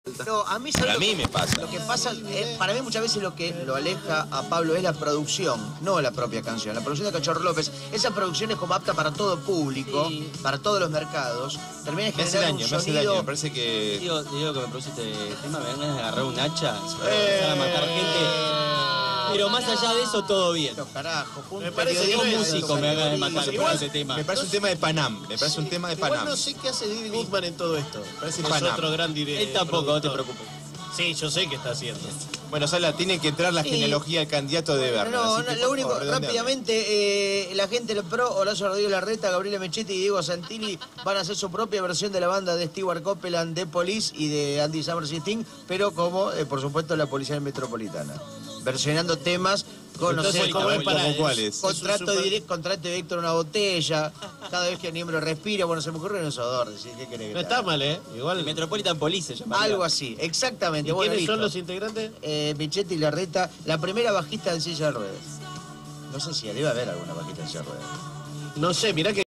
No, a mí, Para mí me pasa. Lo que pasa, para mí muchas veces lo que lo aleja a Pablo es la producción, no la propia canción. La producción de Cachorro López, esa producción es como apta para todo público, sí, para todos los mercados. Termina Me hace daño, me parece que... Digo que me produce este tema, me dan ganas de agarrar un hacha, empezar a matar gente. Pero más allá de eso, todo bien. Carajo, me parece que un músico me haga de matar por ese tema. Me parece un tema de Panam, me parece un tema de Panam. Igual no sé qué hace David Guzmán en todo esto. Parece es Panam. otro gran director. Él tampoco, no te preocupes. Sí, yo sé qué está haciendo. Bueno, Sala, tiene que entrar la genealogía del candidato de Berna. No, lo único, rápidamente, la gente del PRO, Horacio Rodríguez Larreta, Gabriela Mechetti y Diego Santilli van a hacer su propia versión de la banda de Stewart Copeland, de Police y de Andy Summers y Sting, pero como, por supuesto, la Policía Metropolitana. Versionando temas con, entonces, no sé, ¿cómo es para cuáles? Contrato directo en una botella, cada vez que el miembro respira, bueno, se me ocurre un sodor, decir, ¿qué querés que no está mal, Igual. Metropolitan Police se llama. Algo así, exactamente. ¿Y bueno, quiénes listo. son los integrantes? Mechetti y Larreta, la primera bajista en silla de ruedas. No sé si debe haber alguna bajista en silla de ruedas. No sé, mirá que